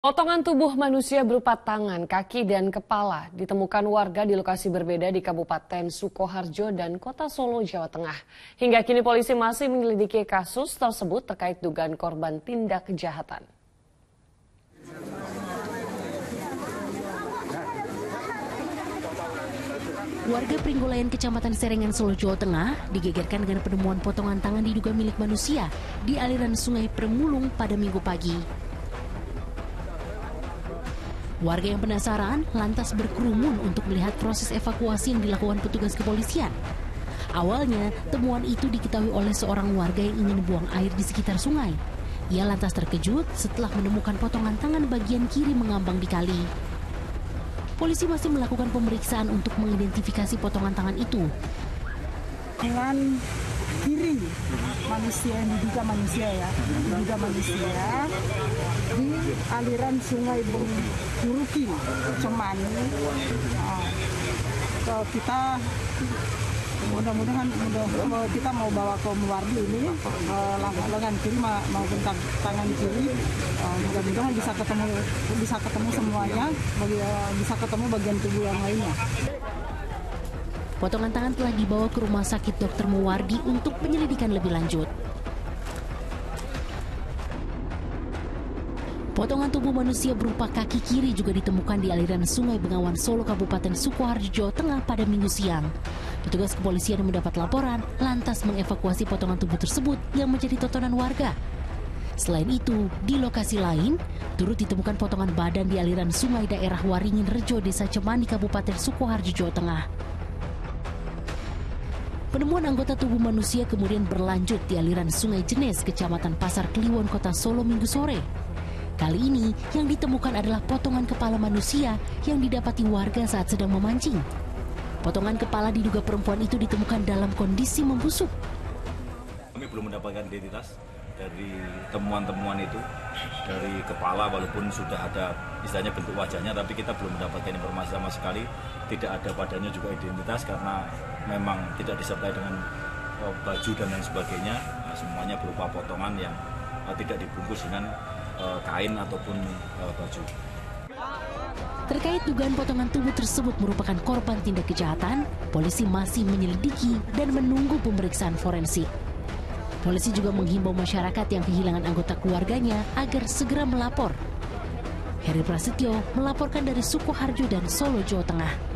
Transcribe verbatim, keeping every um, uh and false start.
Potongan tubuh manusia berupa tangan, kaki, dan kepala ditemukan warga di lokasi berbeda di Kabupaten Sukoharjo dan Kota Solo, Jawa Tengah. Hingga kini polisi masih menyelidiki kasus tersebut terkait dugaan korban tindak kejahatan. Warga Pringgolayan Kecamatan Serengan, Solo, Jawa Tengah digegerkan dengan penemuan potongan tangan diduga milik manusia di aliran Sungai Permulung pada Minggu pagi. Warga yang penasaran lantas berkerumun untuk melihat proses evakuasi yang dilakukan petugas kepolisian. Awalnya, temuan itu diketahui oleh seorang warga yang ingin buang air di sekitar sungai. Ia lantas terkejut setelah menemukan potongan tangan bagian kiri mengambang di kali. Polisi masih melakukan pemeriksaan untuk mengidentifikasi potongan tangan itu. Tangan kiri manusia, diduga manusia ya, diduga manusia di aliran Sungai Buruki, Cemani. Nah, kita mudah-mudahan mudah, kita mau bawa ke Muwardi ini uh, lengan kiri maupun tangan kiri, uh, mudah-mudahan bisa ketemu bisa ketemu semuanya, bisa ketemu bagian tubuh yang lainnya. Potongan tangan telah dibawa ke Rumah Sakit Dokter Muwardi untuk penyelidikan lebih lanjut. Potongan tubuh manusia berupa kaki kiri juga ditemukan di aliran Sungai Bengawan Solo, Kabupaten Sukoharjo, Jawa Tengah pada Minggu siang. Petugas kepolisian yang mendapat laporan lantas mengevakuasi potongan tubuh tersebut yang menjadi tontonan warga. Selain itu, di lokasi lain, turut ditemukan potongan badan di aliran sungai daerah Waringin Rejo, Desa Cemani, Kabupaten Sukoharjo, Jawa Tengah. Penemuan anggota tubuh manusia kemudian berlanjut di aliran Sungai Jenes, Kecamatan Pasar Kliwon, Kota Solo, Minggu sore. Kali ini yang ditemukan adalah potongan kepala manusia yang didapati warga saat sedang memancing. Potongan kepala diduga perempuan itu ditemukan dalam kondisi membusuk. Kami belum mendapatkan identitas dari temuan-temuan itu, dari kepala walaupun sudah ada istilahnya bentuk wajahnya, tapi kita belum mendapatkan informasi sama sekali. Tidak ada padanya juga identitas karena memang tidak disertai dengan uh, baju dan lain sebagainya. Nah, semuanya berupa potongan yang uh, tidak dibungkus dengan uh, kain ataupun uh, baju. Terkait dugaan potongan tubuh tersebut merupakan korban tindak kejahatan, polisi masih menyelidiki dan menunggu pemeriksaan forensik. Polisi juga menghimbau masyarakat yang kehilangan anggota keluarganya agar segera melapor. Heri Prasetyo melaporkan dari Sukoharjo dan Solo, Jawa Tengah.